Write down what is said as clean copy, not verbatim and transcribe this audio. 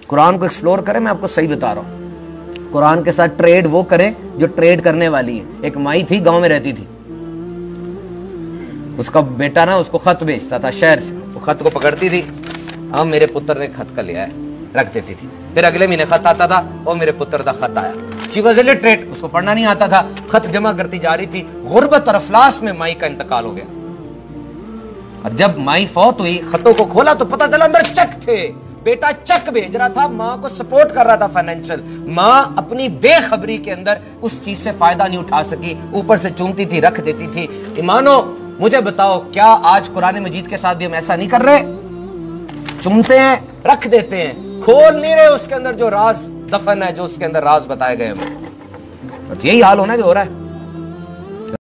कुरान को एक्सप्लोर करें, मैं आपको सही बता रहा हूं। कुरान के साथ ट्रेड वो करें जो ट्रेड करने वाली है। एक माई थी, गांव में रहती थी, उसका बेटा ना उसको खत भेजता था शहर से, वो खत को पकड़ती थी, अब मेरे पुत्र ने खत का लिया है, रख देती थी। फिर अगले महीने खत आता था, और मेरे पुत्र का खत आया। शी वाज इलिटरेट, उसको पढ़ना नहीं आता था, खत जमा करती जा रही थी। गुर्बत और अफलास में माई का इंतकाल हो गया। और जब माई फौत हुई, खतों को खोला तो पता चला अंदर चेक थे। बेटा चेक भेज रहा था, मां को सपोर्ट कर रहा था फाइनेंशियल। मां अपनी बेखबरी के अंदर उस चीज से फायदा नहीं उठा सकी, ऊपर से चूमती थी, रख देती थी। ईमानो मुझे बताओ, क्या आज कुरान मजीद के साथ भी हम ऐसा नहीं कर रहे? चुमते हैं, रख देते हैं, खोल नहीं रहे उसके अंदर जो राज दफन है, जो उसके अंदर राज बताए गए हैं। यही हाल होना जो हो रहा है।